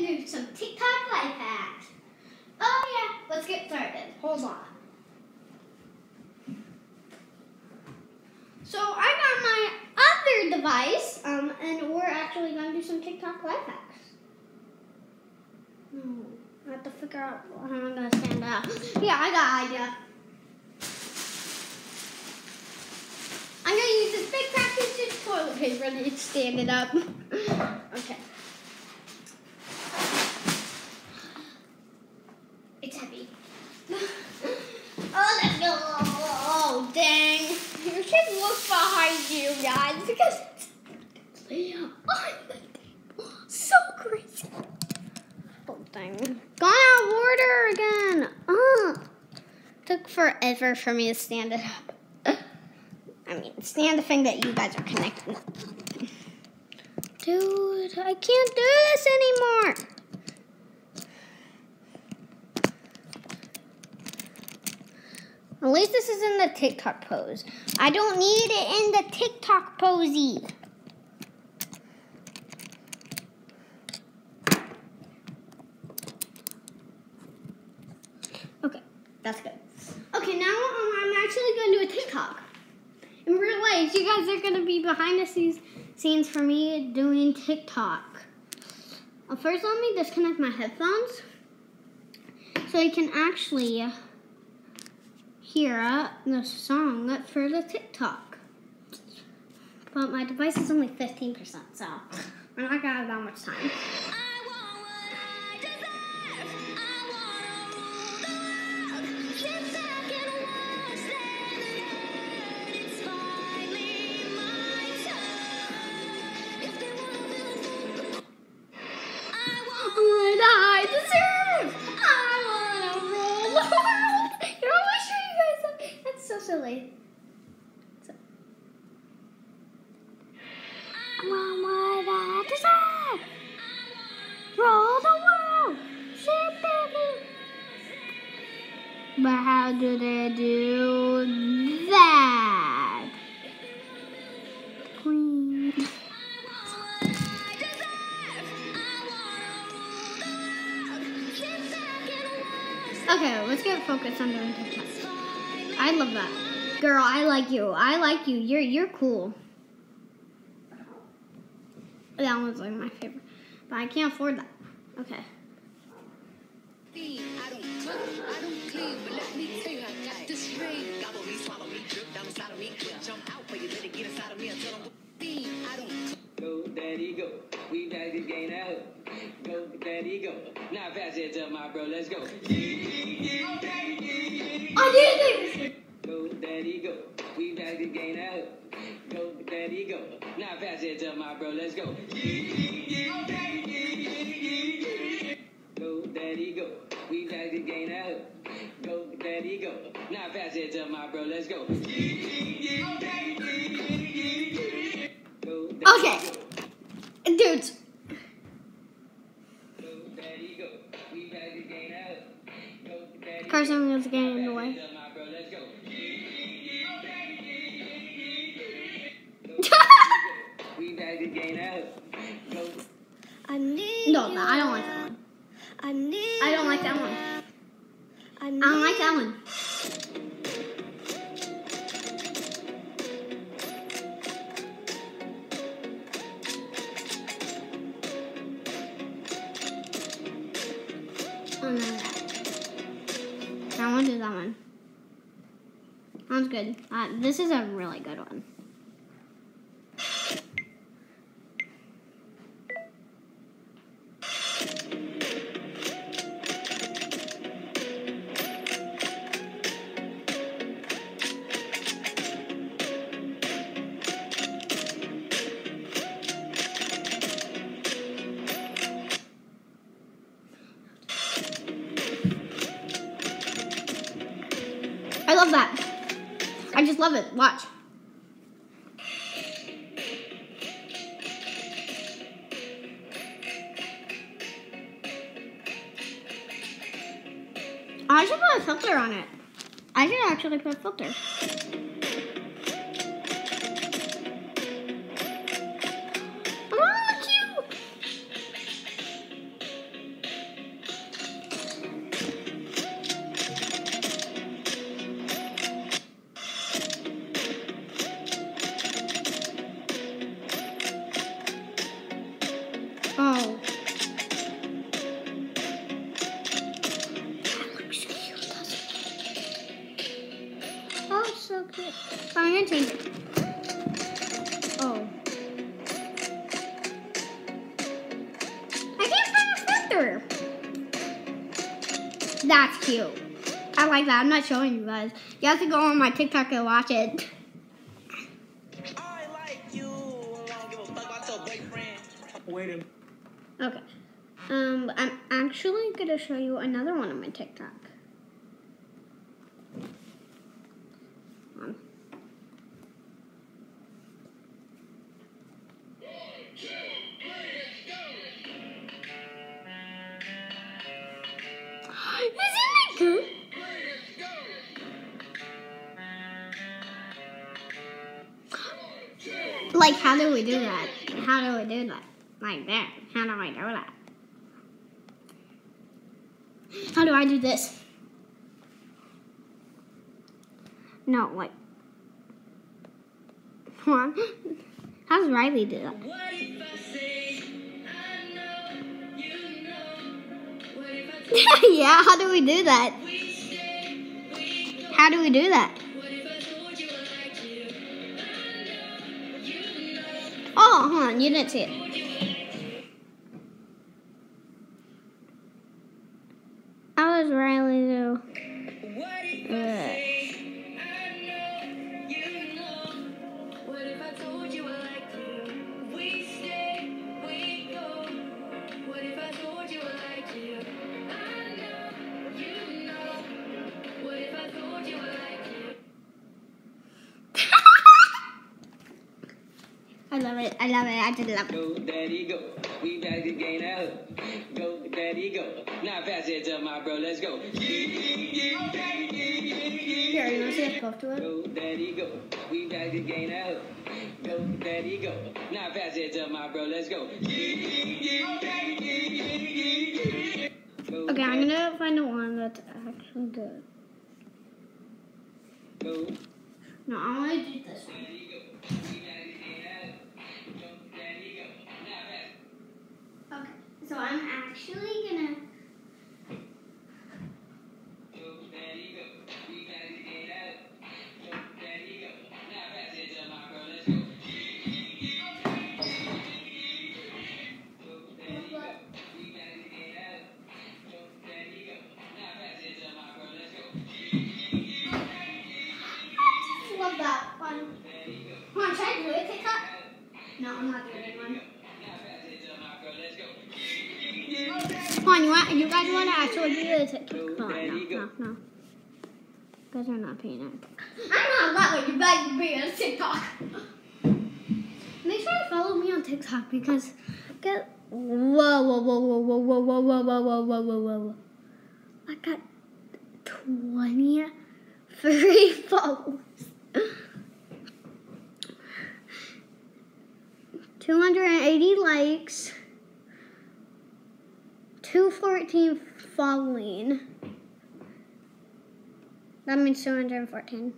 gonna do some TikTok life hacks. Oh yeah, let's get started. Hold on. So I got my other device, and we're actually gonna do some TikTok life hacks. No, I have to figure out how I'm gonna stand up. Yeah, I got an idea. I'm gonna use this big practice toilet paper to stand it up. Okay. It's heavy. Oh, let's go. Oh, dang. You should look behind you, guys, because it's so crazy. Oh, dang. Gone out of order again. Took forever for me to stand it up. I mean, stand the thing that you guys are connecting. Dude, I can't do this anymore. At least this is in the TikTok pose. I don't need it in the TikTok posey. Okay, that's good. Okay, now I'm actually going to do a TikTok. In real life, you guys are going to be behind the scenes for me doing TikTok. First, let me disconnect my headphones so I can actually hear the song for the TikTok. But my device is only 15%, so we're not gonna have that much time. Silly. I want what I deserve. Roll the world. Sit baby. But how do they do that? Queen. Okay, let's get focused on doing TikTok. I love that. Girl, I like you. I like you. You're cool. That one's like my favorite. But I can't afford that. Okay. I don't clean, but let me tell you, I got this ring. Gobble me, swallow me, drip down inside of me. Jump out for you, let it get inside of me until I'm I don't go, daddy, go. We back again out. Go, daddy, go. Now pass it to my bro, let's go. I did it! Go, daddy, go. We back again out. Go, daddy, go. Now pass it to my bro, let's go. Go, daddy, go. We back again out. Go, daddy, go. Now pass it to my bro, let's go. Okay. Dudes. Go, daddy, go. We back again out. Go, daddy, Carson was getting in the way. We back again out. Go. No, I don't like that one. I don't like that one. I don't like that one. Oh, no. I want to do that one. That one's good. This is a really good one. I love that. I just love it. Watch. I should put a filter on it. I should actually put a filter. Oh, cute! That's cute. I like that. I'm not showing you guys. You have to go on my TikTok and watch it. I like you. I don't give a fuck about your boyfriend. Wait a minute. Okay. I'm actually gonna show you another one on my TikTok. Isn't it good? Like, how do we do that? How do we do that? Like that. How do I do that? How do I do this? No, like. Hold on. How does Riley do that? What if I say I know, you know? What if I Yeah, how do we do that? we stay, we go? How do we do that? What if I told you I like you? I know, you know. Oh, hold on. You didn't see it. Told you I like you. How does Riley do? What if I say I know, you know? What if I told you I like you? We stay, we go. What if I told you I like you? I know, you know. What if I told you I like you? I love it. I love it. I just love it. Go, daddy, go. We back to gain that hook. Go, daddy, go. Now pass it to my bro. Let's go. Here, you want to see us go to it? Go, daddy, go. We back to gain that hook. Go, daddy, go. Now pass it to my bro. Let's go. Okay, I'm gonna find the one that's actually good. Go. No, I want to do this one. Daddy, go. We back to gain that hook. Go, daddy, go. Now pass. Okay, so I'm actually gonna. Go, daddy, go. We back to gain that hook. Go, daddy, go. Now pass it to my bro. Let's go. Go, daddy, go. We back to gain that hook. Go, daddy, go. Now pass it to my bro. Let's go. I just love that one. Daddy, go. Come on, try to do it, TikTok. No, I'm not doing one. Now pass it to my bro. Let's go. Come on, you guys want to actually do the TikTok? Come on, no. You guys are not paying attention. I'm not letting you guys be on TikTok. Make sure you follow me on TikTok because whoa. I got 23 followers. 280 likes. 214 following. That means 214.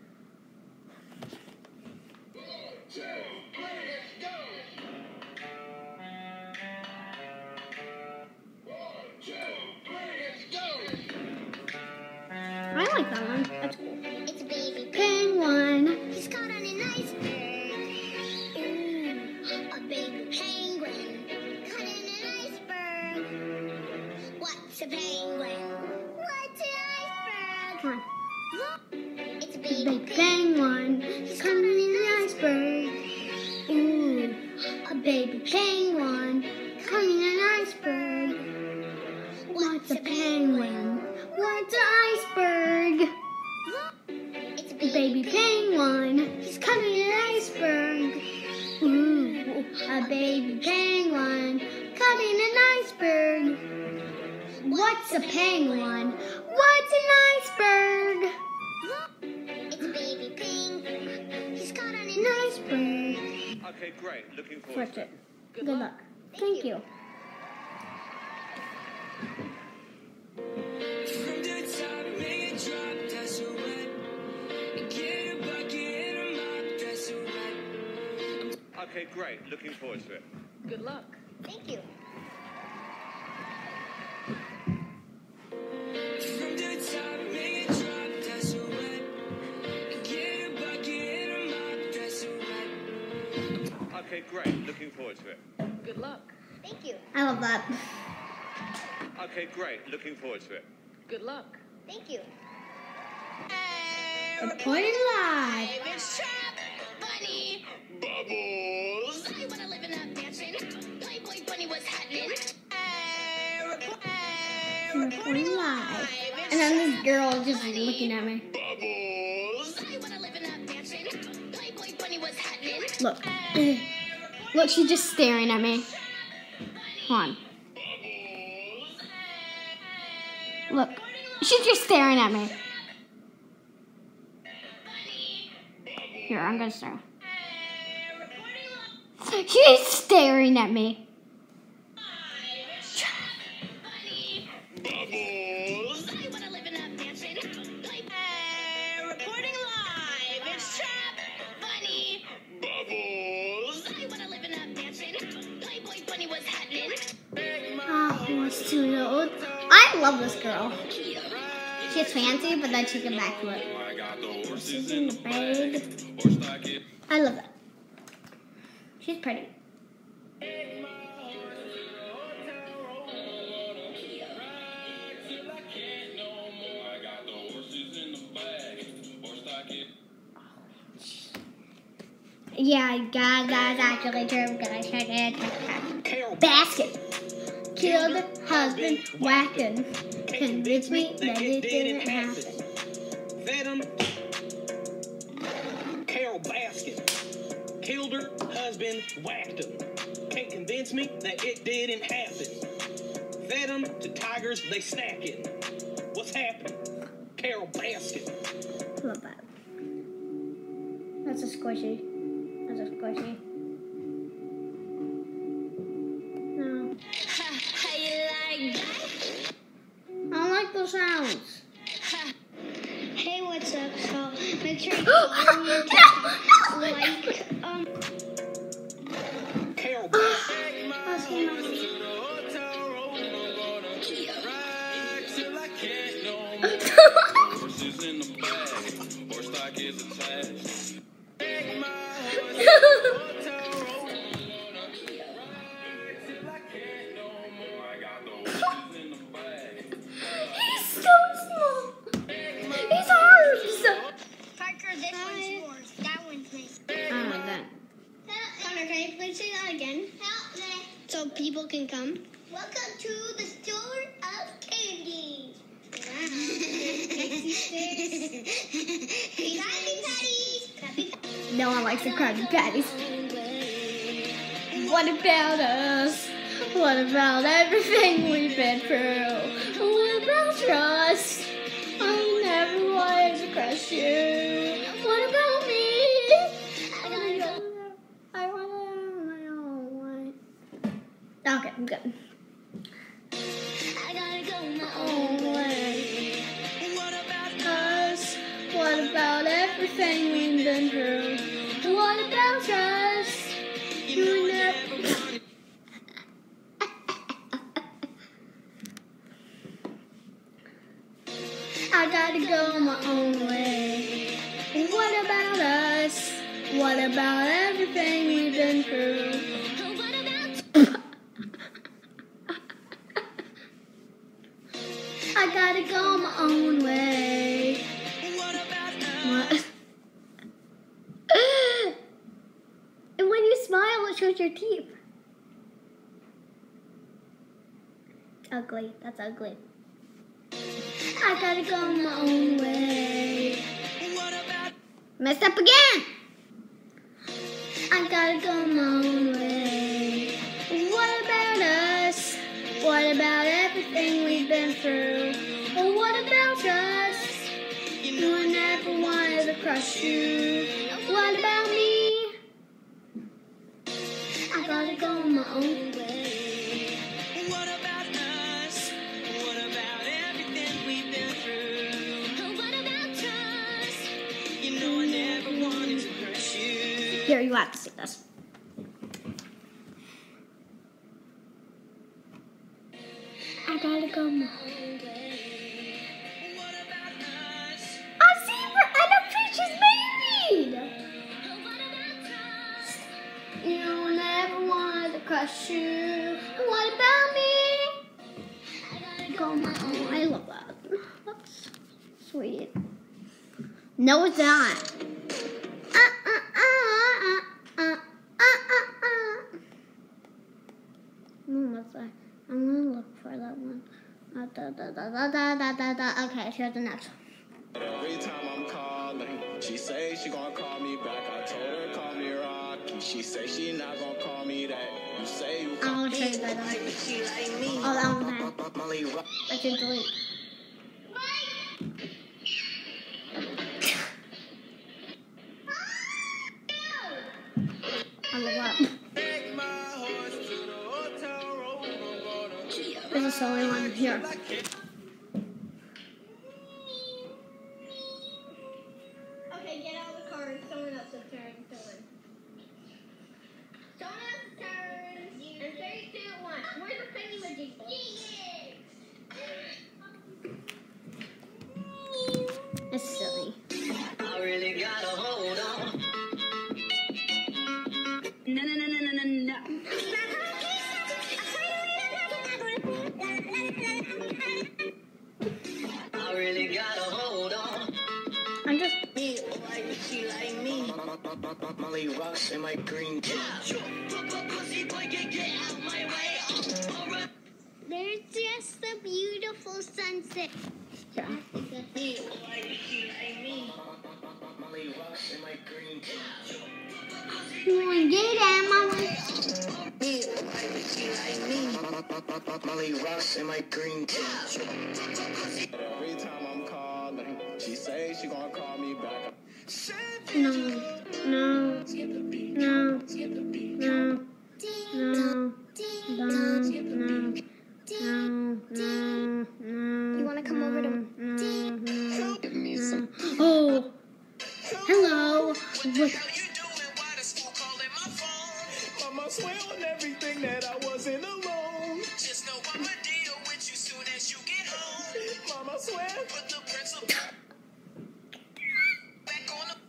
I like that one. That's cool. It's a baby Penguin. He's caught on an iceberg. Ooh, a baby penguin caught in an iceberg. What's a penguin? What's an iceberg? Come on. It's a Big baby penguin. He's caught in an iceberg. Ooh, a baby penguin caught in an iceberg. What's a penguin? What's an iceberg? It's a Baby penguin, he's coming in an iceberg. Ooh, a baby penguin, caught in an iceberg. What's a penguin? What's an iceberg? It's a baby penguin. He's caught on An an iceberg. Okay, great. Looking forward Switch to it. it. Good luck. Thank you. From the top, make it drop, that's a wet. Get a bucket and a mop, that's a wet. Okay, great. Looking forward to it. Good luck. Thank you. From the top, make it drop, that's a wet. Get a bucket and a mop, that's a wet. Okay, great. Looking forward to it. Good luck. Thank you. I love that. Okay, great. Looking forward to it. Good luck. Thank you. Reporting live. It's Trap Bunny. Bubbles. I wanna live in a mansion. Playboy Bunny, what's happening? Reporting live. And then this girl just looking at me. Bubbles. I wanna live in a mansion. Playboy Bunny, what's happening? Look. Look, she's just staring at me. Hold on. Look. She's just staring at me. Here, I'm gonna start. She's staring at me. Bubbles. I wanna live in a mansion. Reporting live. It's Trap Bunny. Bubbles. I wanna live in a mansion. Playboy Bunny, what's happening? Oh, it's too old. I love this girl. She's fancy, but then she can back to it. She's in the bag. I love that. She's pretty. Yeah, guys, that's actually true because I said it. Basket. Killed husband whacking. Convinced me that it didn't happen. Venom. Carol Baskin. Killed her husband, whacked him. Can't convince me that it didn't happen. Venom to tigers, they snacking. What's happening? Carol Baskin. Love that. That's a squishy. That's a squishy. No. How you like that? I don't like those sounds. Hey, what's up? So make sure you follow me Carol Baskin. He's so small. He's arms. Parker, this one's yours. That one's mine. I don't like that. Connor, can you please say that again? Help me. So people can come. Welcome to the store of candy. Wow. Krabby Patties. No one likes the Krabby Patties. What about us? What about everything we've been through? What about trust? I never wanted to crush you. What about me? I wanna my own way. Okay, I'm good. I gotta go my Own way. What about us? What about everything we've been through? What about trust? You never I gotta go my own way. What about us? What about everything we've been through? What about I gotta go my own way. What? And when you smile, it shows your teeth. It's ugly. That's ugly. I gotta go my own way. Messed up again. I gotta go my own way. What about us? What about everything we've been through? What about us? I never wanted to crush you. What about me? I gotta go my own way. What about us? What about everything we've been through? what about trust? You know I never wanted to hurt you. Here, you have to sing this. I gotta go my own way. What about us? A zebra and a fish is married. What about trust? You never wanted to crush you. What about me? I gotta go call my own. I love that. That's sweet. No, it's not. What's that? I'm gonna look for that one. Okay, here's the next one. Every time I'm calling, she say she gonna call me back. I told her call me Rocky. She say she not gonna call me that. You say you call I'll show you that one. Oh, that one's bad. I can delete. I love that. This is the only one here. Okay, get out of the car. Someone else's turn. Someone else's turn. And 3, 2, 1. Where's the penny magic? It's silly. I really gotta hold on. No. I really gotta hold on. I'm just. Me, like she like me. Molly rocks in my green tea. Pussy boy, get out my way. Alright. There's just a beautiful sunset. Yeah. Me, like she like me. Molly rocks in my green tea. You want to get it, Mama? Me, like she like me. Molly rocks in my green tea. Every time I'm calling, she say she gonna call me back. No. Skip the beat. No. Skip the beat. No. Ding No. dong, ding No. dong, No. ding. You wanna come over to Give me some. Oh. Hello. What? How you doing? Why the school calling my phone? Mama swear on everything that I wasn't alone. Just know I'ma deal with you soon as you get home. Mama swear, put the principal back on the.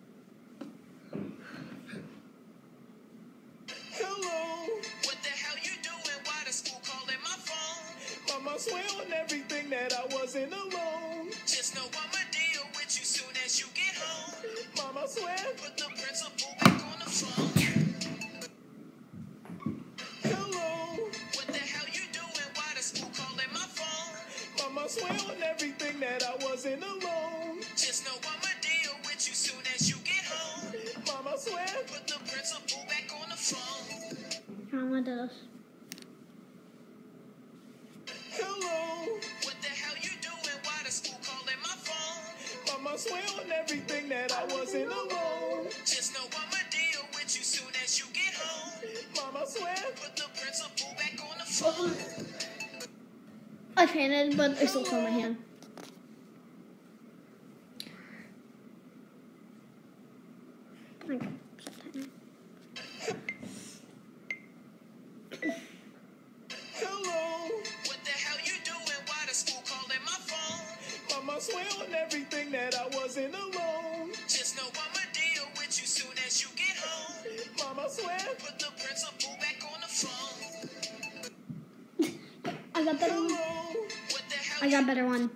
Hello. What the hell you doing? Why the school calling my phone? Mama swear on everything that I wasn't alone. Just know I'ma deal with you soon as you get home. Mama swear, put the principal back on the phone. Hello. What the hell you doing? Why the school calling my phone? Mama swear on everything that I wasn't alone. Just know I'ma deal with you soon as you get home. Mama swear, put the principal back on the phone. I want this. Hello. What the hell you doing? Why the school calling my phone? Mama swear on everything that I wasn't alone. Just know I'ma deal with you soon as you get home. Mama swear, put the principal back on the phone. I fainted, but I still saw my hand. Okay. Hello. What the hell you doing? Why the school calling my phone? Mama swear on everything that I wasn't alone. Just know I'ma deal with you soon as you get home. Mama swear, put the principal back on the phone. I got better one. Hello. What the hell? I got better one.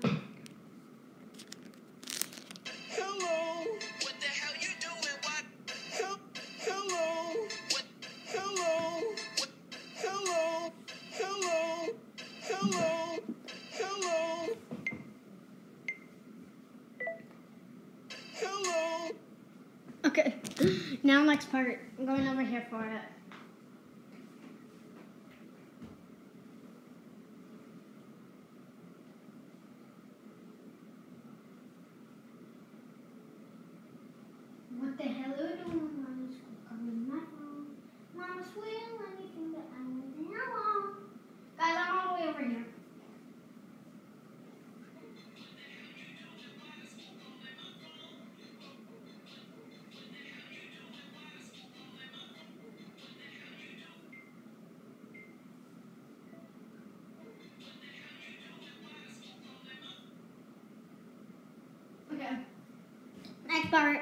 Hello. What the hell you doing? What? Hello. What? Hello. What? Hello. Hello. Hello. Hello. Hello. Okay. Now next part. I'm going over here for it. What the hell are you doing? Mama's calling my phone. Mama swear anything that I wasn't alone. Guys, I'm all the way over here. Okay. Next part.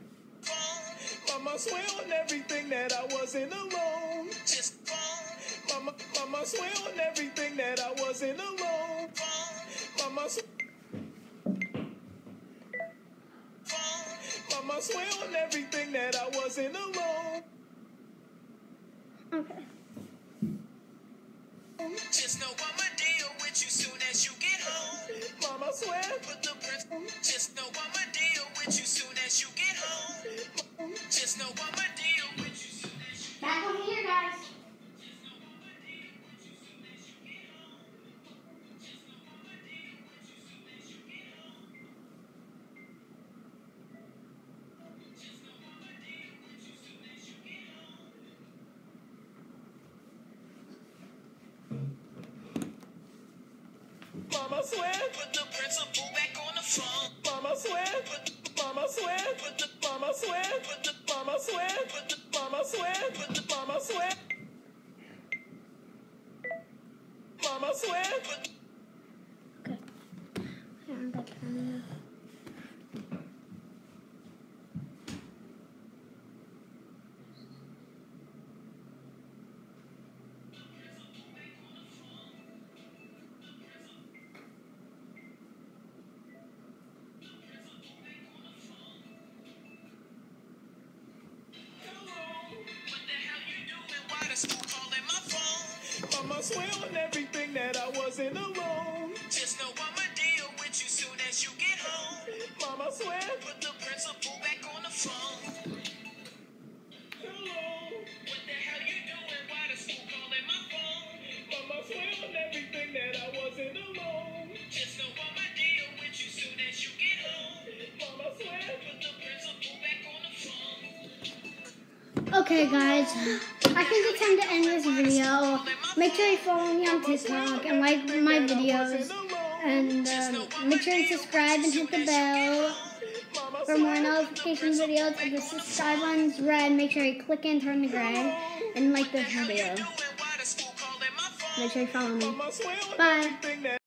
Mama swear on everything that I wasn't alone. Just phone. Mama swear on everything that I wasn't alone. Mama swear on everything that I wasn't alone. Okay. Just know I'ma deal with you soon as you get home. Mama swear. Put the just know I'ma deal with you soon as you get home. Just know I'ma deal with you soon as you Back over here, guys. Mama swear. Put the principal back on the phone. Mama swear. Mama swear. Put the mama swear. Put the mama swear. Put the mama swear. Put the mama swear. Mama swear. Put Okay. I'm back on. Mama swear on everything that I wasn't alone. Just know I'ma deal with you soon as you get home. Mama swear. Put the principal back on the phone. Hello. What the hell you doing? Why the school calling my phone? Mama swear on everything that I wasn't alone. Just know I'ma deal with you soon as you get home. Mama swear. Put the principal back on the phone. Okay, guys. I think it's time to end this video. Make sure you follow me on TikTok and like my videos. And make sure you subscribe and hit the bell for more notification videos. If the subscribe button's red, make sure you click and turn to gray. And like this video. Make sure you follow me. Bye.